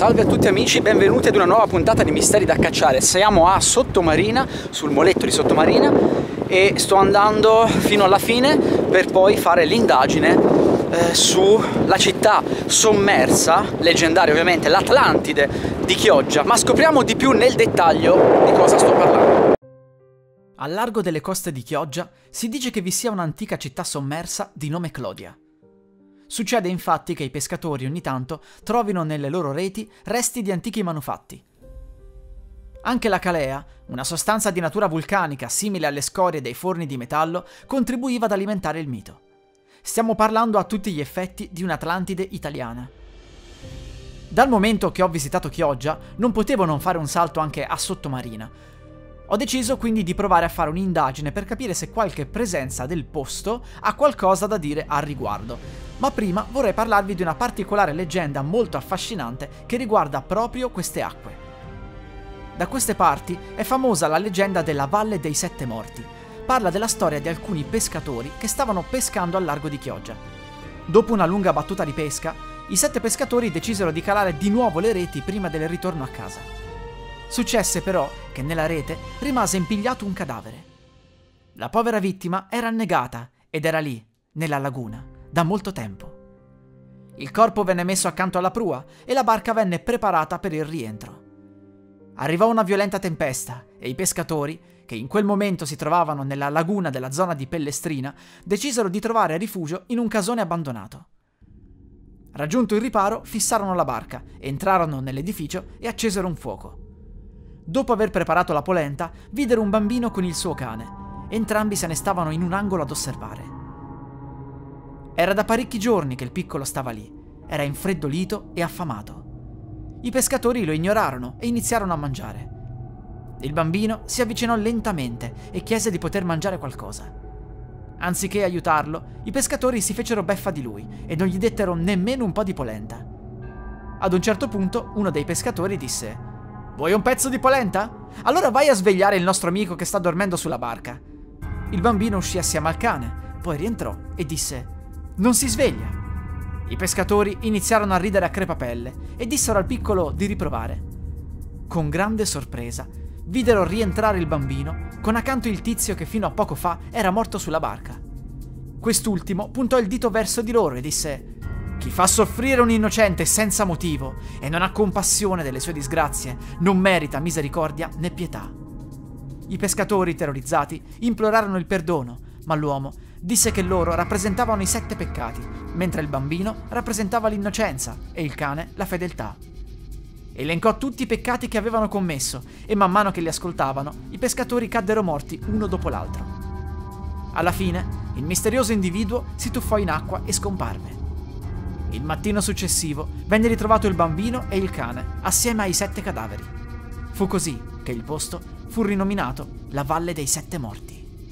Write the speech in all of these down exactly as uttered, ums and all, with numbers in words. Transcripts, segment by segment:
Salve a tutti amici, benvenuti ad una nuova puntata di Misteri da cacciare. Siamo a Sottomarina, sul moletto di Sottomarina, e sto andando fino alla fine per poi fare l'indagine eh, sulla città sommersa, leggendaria ovviamente, l'Atlantide di Chioggia. Ma scopriamo di più nel dettaglio di cosa sto parlando. Al largo delle coste di Chioggia si dice che vi sia un'antica città sommersa di nome Clodia. Succede infatti che i pescatori ogni tanto trovino nelle loro reti resti di antichi manufatti. Anche la calea, una sostanza di natura vulcanica simile alle scorie dei forni di metallo, contribuiva ad alimentare il mito. Stiamo parlando a tutti gli effetti di un'Atlantide italiana. Dal momento che ho visitato Chioggia, non potevo non fare un salto anche a Sottomarina. Ho deciso quindi di provare a fare un'indagine per capire se qualche presenza del posto ha qualcosa da dire al riguardo. Ma prima vorrei parlarvi di una particolare leggenda molto affascinante che riguarda proprio queste acque. Da queste parti è famosa la leggenda della Valle dei Sette Morti. Parla della storia di alcuni pescatori che stavano pescando al largo di Chioggia. Dopo una lunga battuta di pesca, i sette pescatori decisero di calare di nuovo le reti prima del ritorno a casa. Successe però che nella rete rimase impigliato un cadavere. La povera vittima era annegata ed era lì, nella laguna, da molto tempo. Il corpo venne messo accanto alla prua e la barca venne preparata per il rientro. Arrivò una violenta tempesta e i pescatori, che in quel momento si trovavano nella laguna della zona di Pellestrina, decisero di trovare rifugio in un casone abbandonato. Raggiunto il riparo, fissarono la barca, entrarono nell'edificio e accesero un fuoco. Dopo aver preparato la polenta, videro un bambino con il suo cane. Entrambi se ne stavano in un angolo ad osservare. Era da parecchi giorni che il piccolo stava lì. Era infreddolito e affamato. I pescatori lo ignorarono e iniziarono a mangiare. Il bambino si avvicinò lentamente e chiese di poter mangiare qualcosa. Anziché aiutarlo, i pescatori si fecero beffa di lui e non gli dettero nemmeno un po' di polenta. Ad un certo punto uno dei pescatori disse: «Vuoi un pezzo di polenta? Allora vai a svegliare il nostro amico che sta dormendo sulla barca». Il bambino uscì assieme al cane, poi rientrò e disse: «Non si sveglia». I pescatori iniziarono a ridere a crepapelle e dissero al piccolo di riprovare. Con grande sorpresa videro rientrare il bambino con accanto il tizio che fino a poco fa era morto sulla barca. Quest'ultimo puntò il dito verso di loro e disse: «Chi fa soffrire un innocente senza motivo e non ha compassione delle sue disgrazie non merita misericordia né pietà». I pescatori, terrorizzati, implorarono il perdono, ma l'uomo disse che loro rappresentavano i sette peccati, mentre il bambino rappresentava l'innocenza e il cane la fedeltà. Elencò tutti i peccati che avevano commesso e man mano che li ascoltavano, i pescatori caddero morti uno dopo l'altro. Alla fine, il misterioso individuo si tuffò in acqua e scomparve. Il mattino successivo venne ritrovato il bambino e il cane assieme ai sette cadaveri. Fu così che il posto fu rinominato la Valle dei Sette Morti.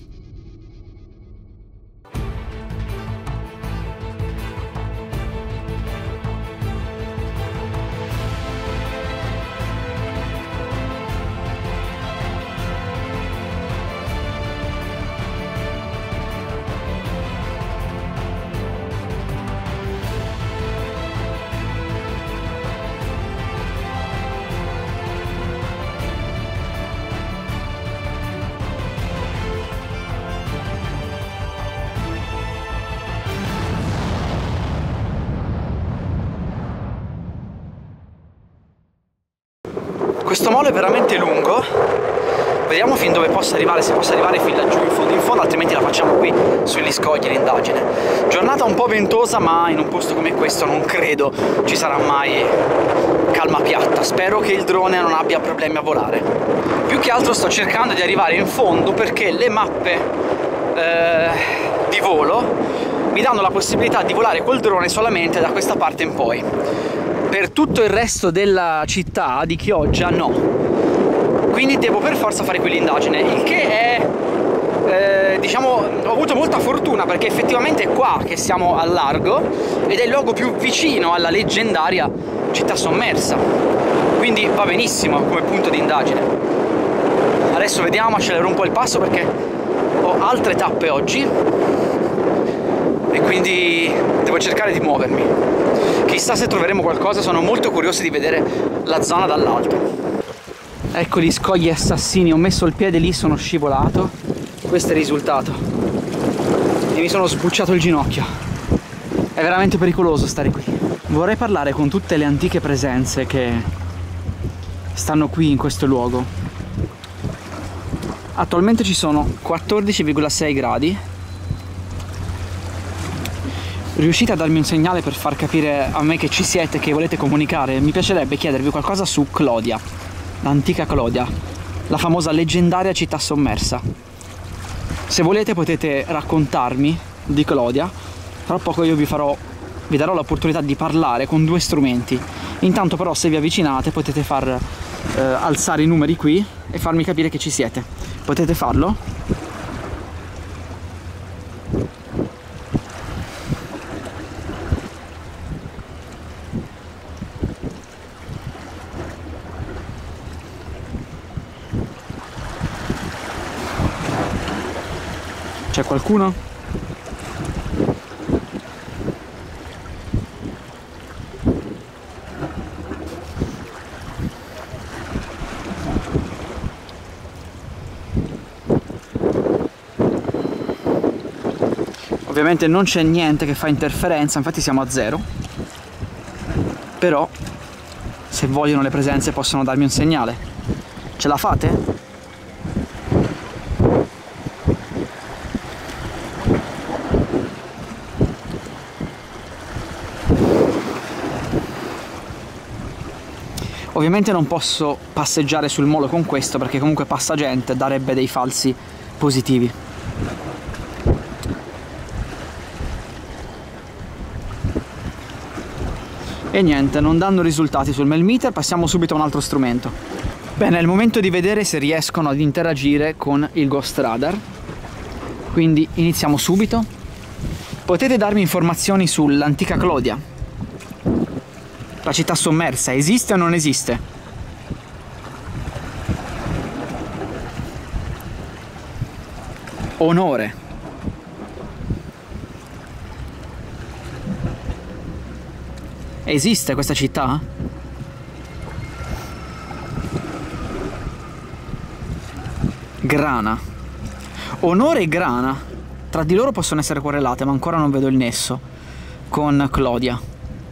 Questo molo è veramente lungo, vediamo fin dove possa arrivare, se possa arrivare fin laggiù in fondo, in fondo, altrimenti la facciamo qui sugli scogli l'indagine. Giornata un po' ventosa, ma in un posto come questo non credo ci sarà mai calma piatta. Spero che il drone non abbia problemi a volare. Più che altro sto cercando di arrivare in fondo perché le mappe eh, di volo mi danno la possibilità di volare col drone solamente da questa parte in poi. Per tutto il resto della città di Chioggia no, quindi devo per forza fare quell'indagine, il che è, eh, diciamo, ho avuto molta fortuna perché effettivamente è qua che siamo al largo ed è il luogo più vicino alla leggendaria città sommersa, quindi va benissimo come punto di indagine. Adesso vediamo, accelero un po' il passo perché ho altre tappe oggi e quindi devo cercare di muovermi. chissà se troveremo qualcosa, sono molto curioso di vedere la zona dall'alto. Ecco gli scogli assassini, ho messo il piede lì, sono scivolato, questo è il risultato e mi sono sbucciato il ginocchio. È veramente pericoloso stare qui. Vorrei parlare con tutte le antiche presenze che stanno qui in questo luogo. Attualmente ci sono quattordici virgola sei gradi. Riuscite a darmi un segnale per far capire a me che ci siete, che volete comunicare? Mi piacerebbe chiedervi qualcosa su Clodia, l'antica Clodia, la famosa leggendaria città sommersa. Se volete potete raccontarmi di Clodia. Tra poco io vi farò, vi darò l'opportunità di parlare con due strumenti. Intanto però se vi avvicinate potete far eh, alzare i numeri qui e farmi capire che ci siete. Potete farlo? C'è qualcuno? Ovviamente non c'è niente che fa interferenza, infatti siamo a zero. Però se vogliono le presenze possono darmi un segnale. Ce la fate? Ovviamente non posso passeggiare sul molo con questo perché comunque passa gente, darebbe dei falsi positivi. E niente, non danno risultati sul Melmeter, passiamo subito a un altro strumento. Bene, è il momento di vedere se riescono ad interagire con il Ghost Radar. Quindi iniziamo subito. Potete darmi informazioni sull'antica Clodia? La città sommersa, esiste o non esiste? Onore. Esiste questa città? Grana. Onore e Grana. Tra di loro possono essere correlate, ma ancora non vedo il nesso con Clodia.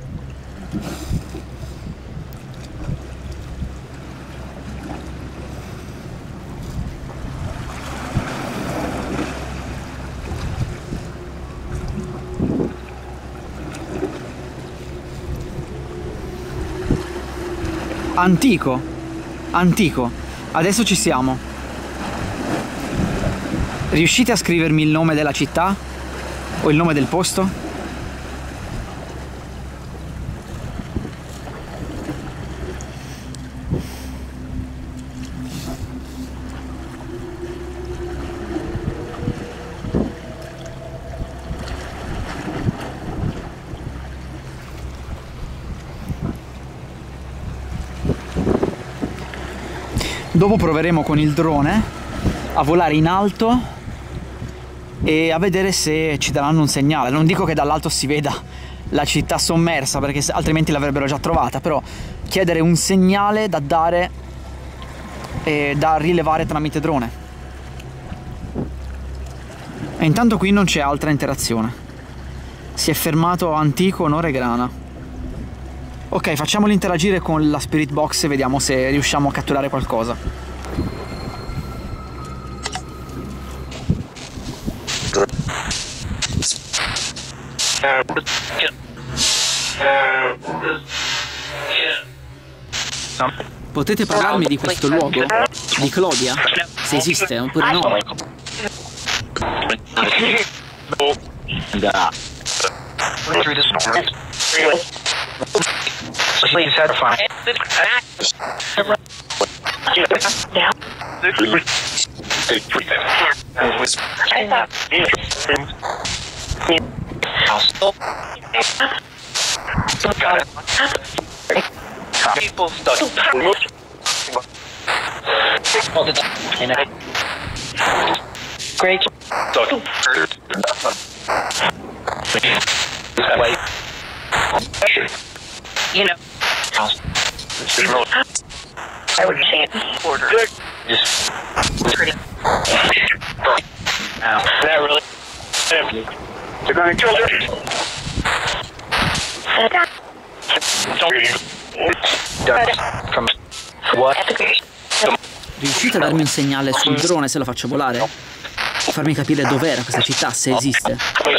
Antico, antico, adesso ci siamo. Riuscite a scrivermi il nome della città? O il nome del posto? Dopo proveremo con il drone a volare in alto e a vedere se ci daranno un segnale. Non dico che dall'alto si veda la città sommersa perché altrimenti l'avrebbero già trovata, però chiedere un segnale da dare e da rilevare tramite drone. E intanto qui non c'è altra interazione. Si è fermato Antico, Onore e Grana. Ok, facciamoli interagire con la Spirit Box e vediamo se riusciamo a catturare qualcosa. Potete parlarmi di questo luogo? Di Clodia? Se esiste oppure no? Please head fine. People stuck. Great. You know. I would say order. Just pretty. Now, that really. They're going to kill it. From what? Riuscite a darmi un segnale sul drone se lo faccio volare? Farmi capire dov'era questa città, se esiste.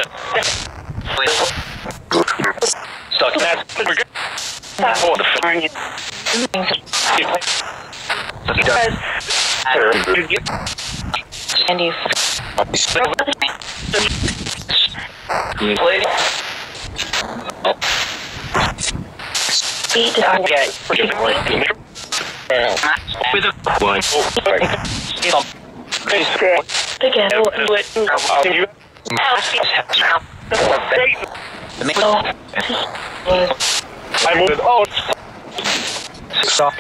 With a one. I moved on. Stop.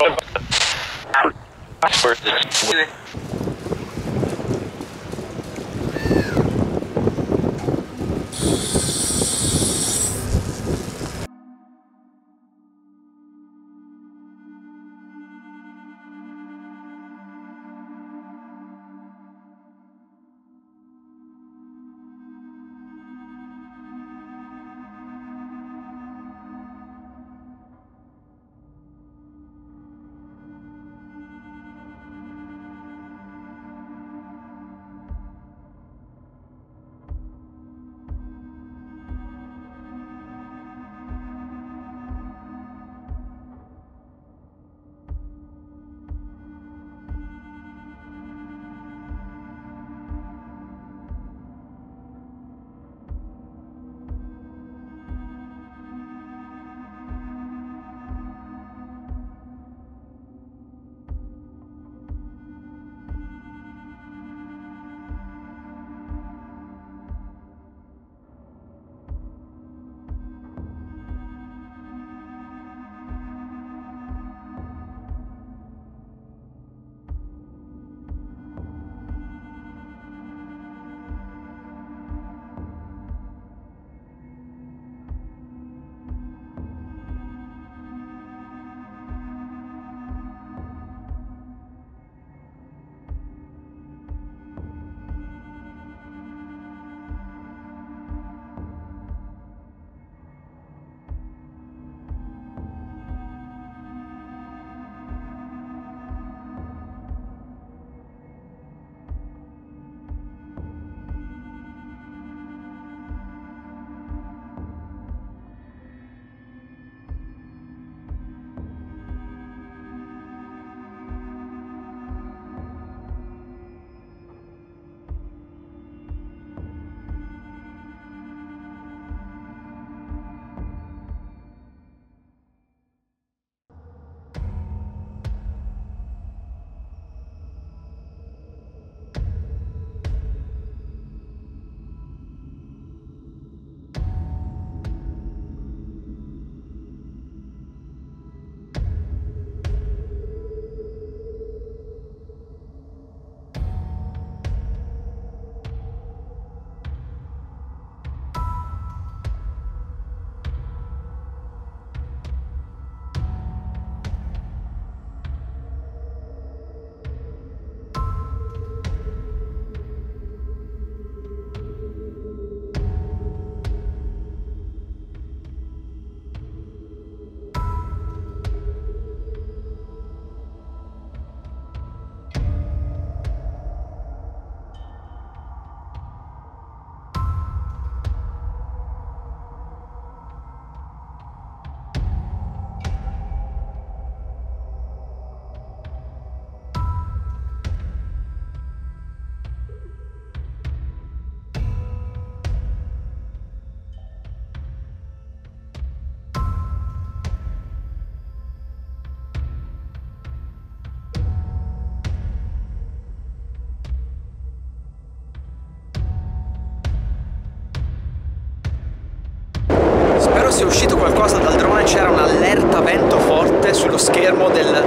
sia uscito qualcosa dal drone. C'era un'allerta vento forte sullo schermo del,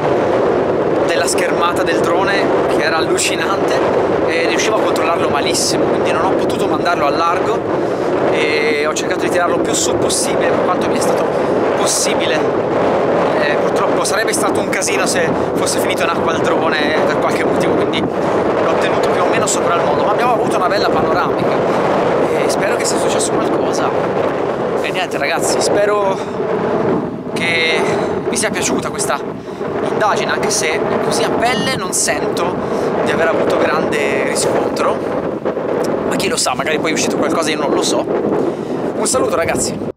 della schermata del drone, che era allucinante, e riuscivo a controllarlo malissimo, quindi non ho potuto mandarlo a largo. e ho cercato di tirarlo più su possibile per quanto mi è stato possibile. Eh, purtroppo sarebbe stato un casino se fosse finito in acqua il drone per qualche motivo, quindi l'ho tenuto più o meno sopra il mondo, ma abbiamo avuto una bella panoramica e spero che sia successo qualcosa. E niente ragazzi, spero che vi sia piaciuta questa indagine, anche se così a pelle non sento di aver avuto grande riscontro, ma chi lo sa, magari poi è uscito qualcosa, io non lo so. Un saluto ragazzi.